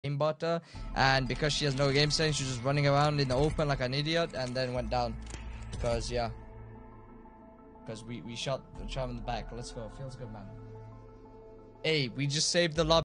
aimbotter, and because she has no game sense, she's just running around in the open like an idiot, and then went down. Because we shot the charm in the back. Let's go. Feels good, man. Hey, we just saved the lobby.